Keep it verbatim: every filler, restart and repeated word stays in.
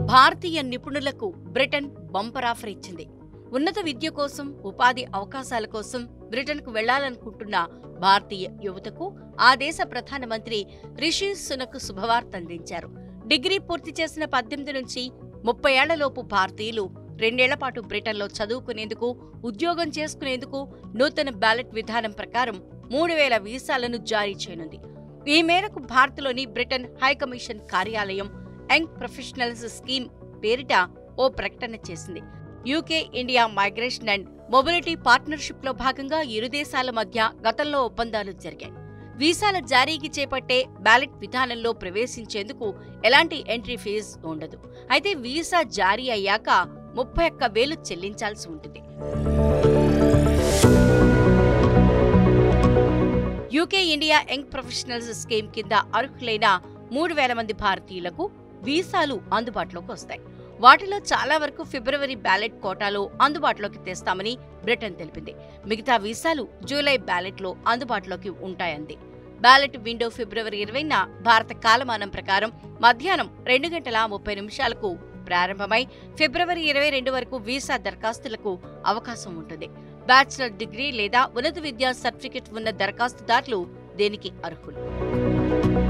భారతీయ నిపుణులకు Britain bumper offer ఇచ్చింది. ఉన్నత విద్య కోసం, ఉపాధి అవకాశాల కోసం బ్రిటన్కు వెళ్లాలనుకుంటున్న భారతీయ యువతకు ఆ దేశ ప్రధానమంత్రి రిషి సునక్ శుభవార్త అందించారు. డిగ్రీ పూర్తి చేసిన పద్దెనిమిది నుంచి ముప్పై ఏళ్లలోపు భారతీయులు రెండేళ్ల పాటు బ్రిటన్లో చదువుకునేందుకు, ఉద్యోగం చేసుకునేందుకు నూతన బ్యాలెట్ విధానం ప్రకారం మూడు వేల వీసాలను జారీ చేయనుంది. ఈ మేరకు భారత్లోని బ్రిటన్ హైకమిషన్ కార్యాలయం యంగ్ ప్రొఫెషనల్స్ స్కీమ్ పేరిట ఓ ప్రకటన చేసింది. UK India migration and mobility partnership లో భాగంగా ఇరు దేశాల మధ్య గతంలో ఒప్పందాలు జరిగాయి. వీసాల జారీకి చేపట్టే బ్యాలెట్ విధానంలో ప్రవేశించేందుకు ఎలాంటి ఎంట్రీ ఫీజు ఉండదు. అయితే వీసా జారీ అయ్యాక ముప్పై ఒక్క వేలు చెల్లించాల్సి ఉంటుంది. UK India young professionals scheme కింద అర్హులైన మూడు వేల మంది భారతీయులకు వీసాలు అందుబాటులోకి వస్తాయి. వాటిలో చాలా వరకు ఫిబ్రవరి బ్యాలెట్ కోటాలో అందుబాటులోకి తెస్తామని బ్రిటన్ తెలిపింది. మిగతా వీసాలు జూలై బ్యాలెట్లో అందుబాటులోకి ఉంటాయంది. బ్యాలెట్ విండో ఫిబ్రవరి ఇరవైన భారత కాలమానం ప్రకారం మధ్యాహ్నం రెండు గంటల ముప్పై నిమిషాలకు ప్రారంభమై ఫిబ్రవరి ఇరవై రెండు వరకు వీసా దరఖాస్తులకు అవకాశం ఉంటుంది. బ్యాచిలర్ డిగ్రీ లేదా ఉన్నత విద్యా సర్టిఫికెట్ ఉన్న దరఖాస్తుదారులు దీనికి అర్హులు.